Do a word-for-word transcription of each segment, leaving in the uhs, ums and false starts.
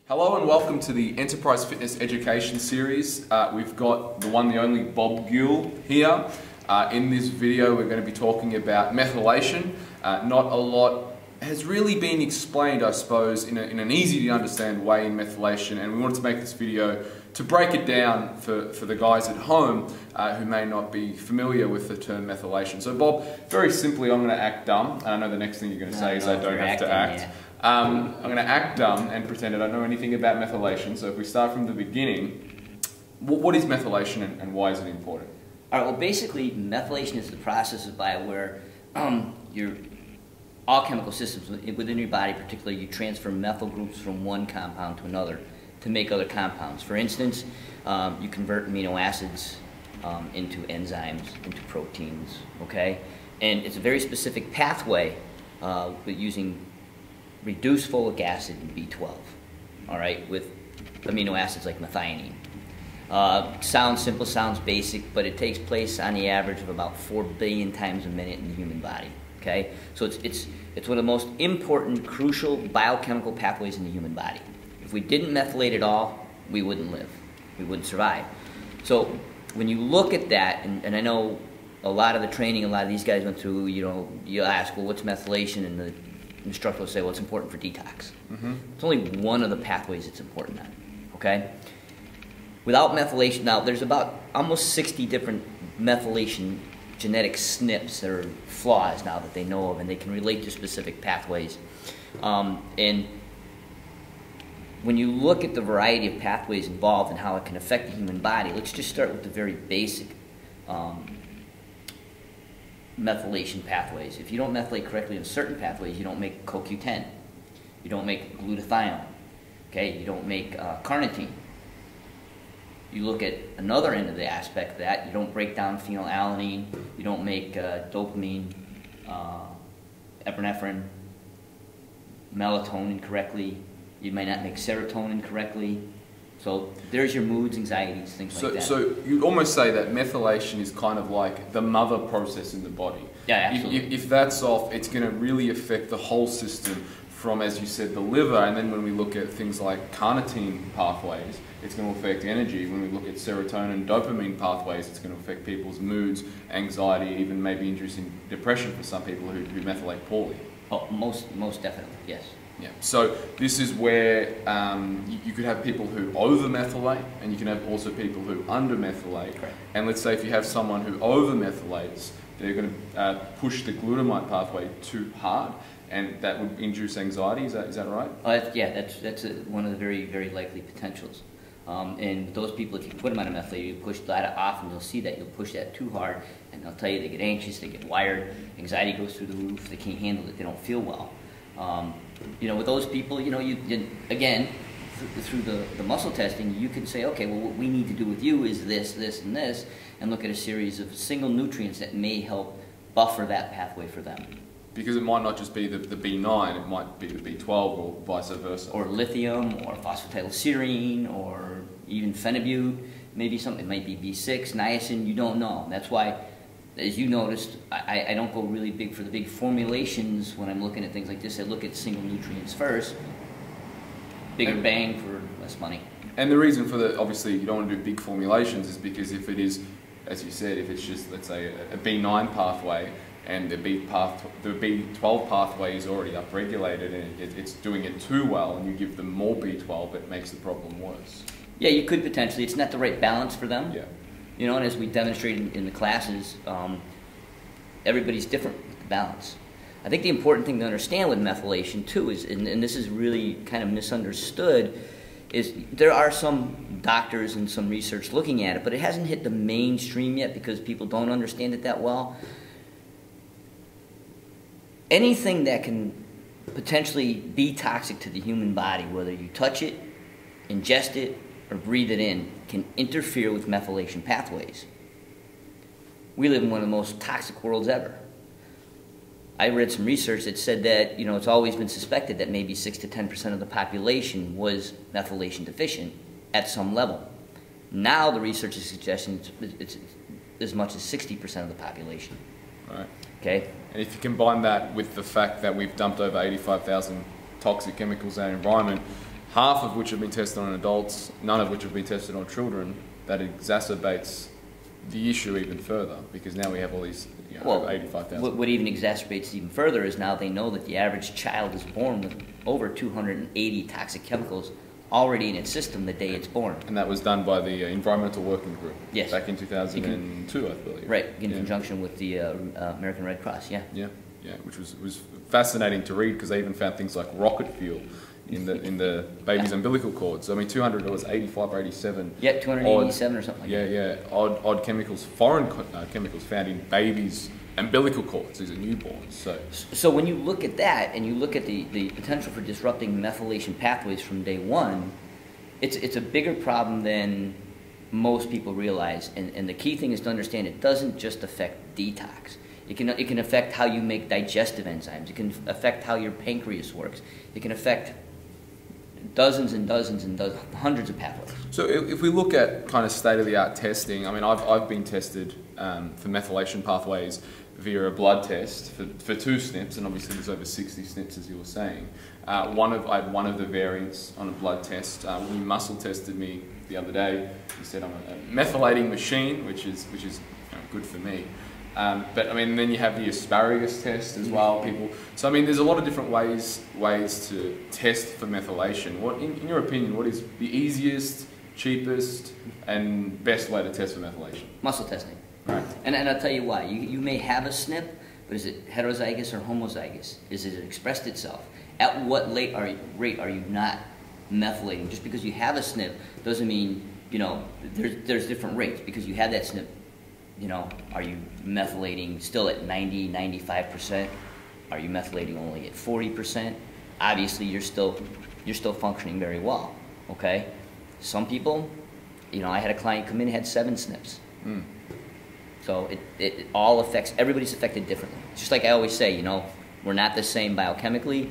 Hello and welcome to the Enterprise Fitness Education Series. Uh, we've got the one, the only Bob Guiel here. Uh, in this video we're going to be talking about methylation. Uh, not a lot has really been explained, I suppose, in, a, in an easy to understand way in methylation, and we wanted to make this video to break it down for, for the guys at home uh, who may not be familiar with the term methylation. So Bob, very simply, I'm going to act dumb, and I know the next thing you're going to say is I don't have to act. Yeah. Um, I'm going to act dumb and pretend I don't know anything about methylation. So if we start from the beginning, what is methylation and, and why is it important? All right, well, basically, methylation is the process by where um, your all chemical systems within your body, particularly, you transfer methyl groups from one compound to another to make other compounds. For instance, um, you convert amino acids um, into enzymes, into proteins, okay? And it's a very specific pathway uh, with using reduced folic acid and B twelve, all right, with amino acids like methionine. Uh, sounds simple, sounds basic, but it takes place on the average of about four billion times a minute in the human body, okay? So it's, it's, it's one of the most important, crucial biochemical pathways in the human body. If we didn't methylate at all, we wouldn't live. We wouldn't survive. So when you look at that, and, and I know a lot of the training a lot of these guys went through, you know, you ask, well, what's methylation? And the instructor will say, well, it's important for detox. Mm-hmm. It's only one of the pathways it's important on, okay? Without methylation, now there's about almost sixty different methylation genetic S N Ps that are flaws now that they know of, and they can relate to specific pathways. Um, and when you look at the variety of pathways involved and how it can affect the human body, let's just start with the very basic um, methylation pathways. If you don't methylate correctly in certain pathways, you don't make C O Q ten, you don't make glutathione, okay? You don't make uh, carnitine. You look at another end of the aspect of that, you don't break down phenylalanine, you don't make uh, dopamine, uh, epinephrine, melatonin correctly, you might not make serotonin correctly. So there's your moods, anxieties, things so, like that. So you'd almost say that methylation is kind of like the mother process in the body. Yeah, absolutely. If, if, if that's off, it's going to really affect the whole system from, as you said, the liver, and then when we look at things like carnitine pathways, it's going to affect energy. When we look at serotonin, dopamine pathways, it's going to affect people's moods, anxiety, even maybe inducing depression for some people who, who methylate poorly. Oh, most, most definitely, yes. Yeah. So this is where um, you, you could have people who over-methylate, and you can have also people who under-methylate. Correct. And let's say if you have someone who over-methylates, they're going to uh, push the glutamate pathway too hard, and that would induce anxiety. Is that is that right? Uh, that's, yeah, that's that's a, one of the very very likely potentials. Um, and those people, if you put them on a methylator, you push that off, and you'll see that you'll push that too hard, and they'll tell you they get anxious, they get wired, anxiety goes through the roof, they can't handle it, they don't feel well. Um, you know, with those people, you know, you, you again, th through the, the muscle testing, you can say, okay, well, what we need to do with you is this, this, and this, and look at a series of single nutrients that may help buffer that pathway for them. Because it might not just be the, the B nine, it might be the B twelve or vice versa. Or lithium, or phosphatidylserine, or even phenibut, maybe something, it might be B six, niacin, you don't know. That's why, as you noticed, I, I don't go really big for the big formulations when I'm looking at things like this. I look at single nutrients first, bigger and, bang for less money. And the reason for that, obviously, you don't want to do big formulations is because if it is, as you said, if it's just, let's say, a, a B nine pathway, and the B, path, the B twelve pathway is already upregulated and it, it's doing it too well, and you give them more B twelve, it makes the problem worse. Yeah, you could potentially. It's not the right balance for them. Yeah. You know, and as we demonstrated in the classes, um, everybody's different with the balance. I think the important thing to understand with methylation too is, and, and this is really kind of misunderstood, is there are some doctors and some research looking at it, but it hasn't hit the mainstream yet because people don't understand it that well. Anything that can potentially be toxic to the human body, whether you touch it, ingest it, or breathe it in, can interfere with methylation pathways. We live in one of the most toxic worlds ever. I read some research that said that, you know, it's always been suspected that maybe six to ten percent of the population was methylation deficient at some level. Now the research is suggesting it's, it's as much as sixty percent of the population. Right. Okay. And if you combine that with the fact that we've dumped over eighty-five thousand toxic chemicals in our environment, half of which have been tested on adults, none of which have been tested on children, that exacerbates the issue even further, because now we have all these, you know, well, eighty-five thousand. What, what even exacerbates it even further is now they know that the average child is born with over two hundred eighty toxic chemicals already in its system the day it's born. And that was done by the uh, Environmental Working Group. Yes. Back in two thousand two, I believe. Right, in yeah. conjunction with the uh, uh, American Red Cross, yeah. Yeah, yeah, which was was fascinating to read, because they even found things like rocket fuel in the in the baby's umbilical cords. I mean, two hundred, it was eighty-five or eighty-seven. Yeah, two hundred eighty-seven odd, or something like yeah, that. Yeah, yeah, odd, odd chemicals, foreign uh, chemicals found in babies' umbilical cords. These are newborns. So, so when you look at that and you look at the, the potential for disrupting methylation pathways from day one, it's it's a bigger problem than most people realize. And, and the key thing is to understand it doesn't just affect detox. It can, it can affect how you make digestive enzymes. It can affect how your pancreas works. It can affect dozens and dozens and dozens, hundreds of pathways. So if, if we look at kind of state-of-the-art testing, I mean, I've, I've been tested um, for methylation pathways via a blood test for, for two S N Ps, and obviously there's over sixty S N Ps, as you were saying. Uh, one of, I had one of the variants on a blood test. Uh, when he muscle tested me the other day, he said I'm a, a methylating machine, which is, which is you know, good for me. Um, but I mean, then you have the asparagus test as well, people. So I mean, there's a lot of different ways ways to test for methylation. What, in, in your opinion, what is the easiest, cheapest, and best way to test for methylation? Muscle testing. Right. And, and I'll tell you why. You, you may have a S N P, but is it heterozygous or homozygous? Is it expressed itself? At what rate are you, rate are you not methylating? Just because you have a S N P doesn't mean, you know, there's, there's different rates. Because you have that S N P, you know, are you methylating still at ninety, ninety-five percent? Are you methylating only at forty percent? Obviously, you're still, you're still functioning very well, okay? Some people, you know, I had a client come in and had seven S N Ps. Mm. So it, it, it all affects, everybody's affected differently. Just like I always say, you know, we're not the same biochemically.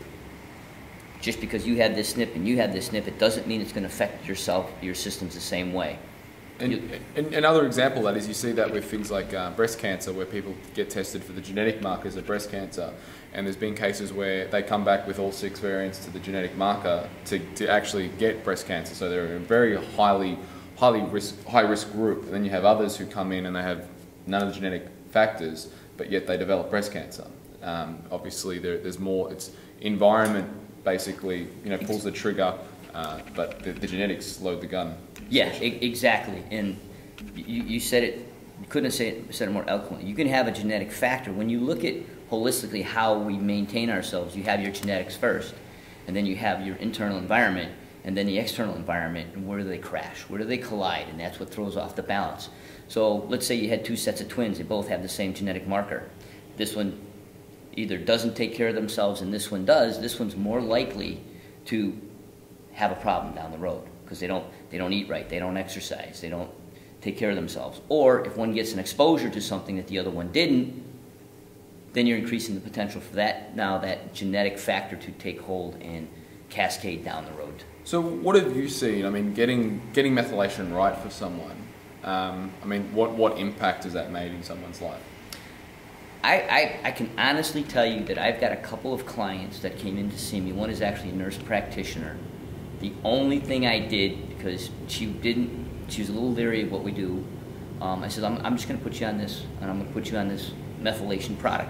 Just because you had this S N P and you had this S N P, it doesn't mean it's going to affect yourself, your systems the same way. And, and another example of that is you see that with things like uh, breast cancer, where people get tested for the genetic markers of breast cancer, and there's been cases where they come back with all six variants to the genetic marker to, to actually get breast cancer. So they're a very highly, highly risk, high risk group. And then you have others who come in and they have none of the genetic factors, but yet they develop breast cancer. Um, obviously, there, there's more. It's environment basically, you know, pulls the trigger. Uh, but the, the genetics load the gun. Yeah, e exactly. And you, you said it, you couldn't have said it, said it more eloquently. You can have a genetic factor. When you look at holistically how we maintain ourselves, you have your genetics first, and then you have your internal environment, and then the external environment, and where do they crash? Where do they collide? And that's what throws off the balance. So let's say you had two sets of twins. They both have the same genetic marker. This one either doesn't take care of themselves and this one does. This one's more likely to have a problem down the road because they don't they don't eat right, they don't exercise, they don't take care of themselves. Or if one gets an exposure to something that the other one didn't, then you're increasing the potential for that now that genetic factor to take hold and cascade down the road. So what have you seen? I mean, getting getting methylation right for someone. Um, I mean, what what impact has that made in someone's life? I, I, I can honestly tell you that I've got a couple of clients that came in to see me. One is actually a nurse practitioner. The only thing I did, because she didn't, she was a little leery of what we do, um, I said, I'm, I'm just going to put you on this, and I'm going to put you on this methylation product.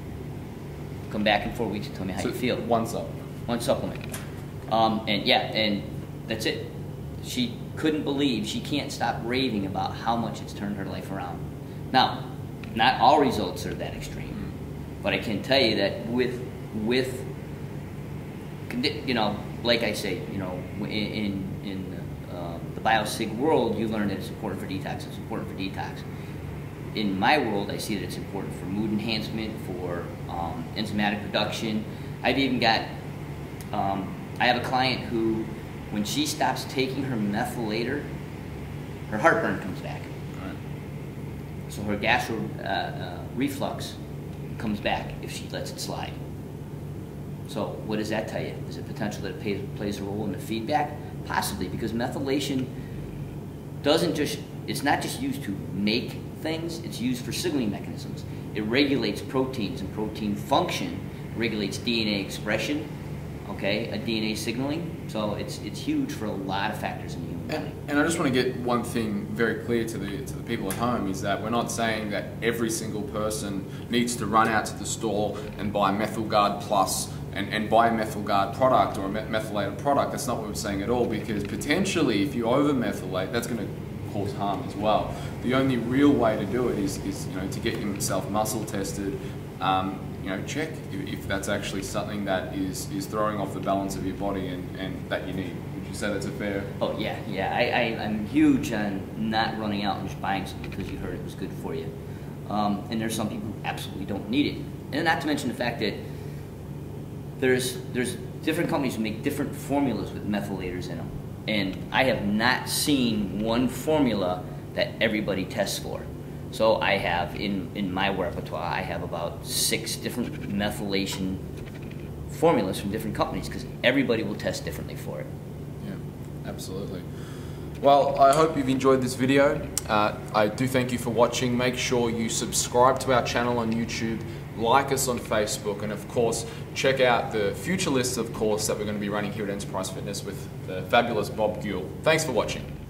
Come back in four weeks and tell me how so you feel. One supplement. One supplement. Um, and yeah, and that's it. She couldn't believe, she can't stop raving about how much it's turned her life around. Now, not all results are that extreme, but I can tell you that with, with, you know, like I say, you know, in in uh, the biosig world, you learn that it's important for detox. It's important for detox. In my world, I see that it's important for mood enhancement, for um, enzymatic production. I've even got, um, I have a client who, when she stops taking her methylator, her heartburn comes back. Right. So her gastro uh, uh, reflux comes back if she lets it slide. So what does that tell you? Is it potential that it plays, plays a role in the feedback? Possibly, because methylation doesn't just, it's not just used to make things, it's used for signaling mechanisms. It regulates proteins and protein function, regulates D N A expression, okay, a D N A signaling. So it's it's huge for a lot of factors in the human body. And, and I just want to get one thing very clear to the to the people at home is that we're not saying that every single person needs to run out to the store and buy MethylGuard Plus and, and buy a MethylGuard product or a methylated product. That's not what we're saying at all, because potentially if you over-methylate, that's going to cause harm as well. The only real way to do it is, is you know, to get yourself muscle tested. Um, you know, check if, if that's actually something that is, is throwing off the balance of your body and, and that you need. Would you say that's a fair? Oh yeah, yeah. I, I, I'm huge on not running out and just buying something because you heard it was good for you. Um, and there's some people who absolutely don't need it. And not to mention the fact that there's, there's different companies who make different formulas with methylators in them. And I have not seen one formula that everybody tests for. So I have, in, in my repertoire, I have about six different methylation formulas from different companies because everybody will test differently for it. Yeah, absolutely. Well, I hope you've enjoyed this video. Uh, I do thank you for watching. Make sure you subscribe to our channel on YouTube, like us on Facebook, and of course, check out the future lists of course that we're going to be running here at Enterprise Fitness with the fabulous Bob Guiel. Thanks for watching.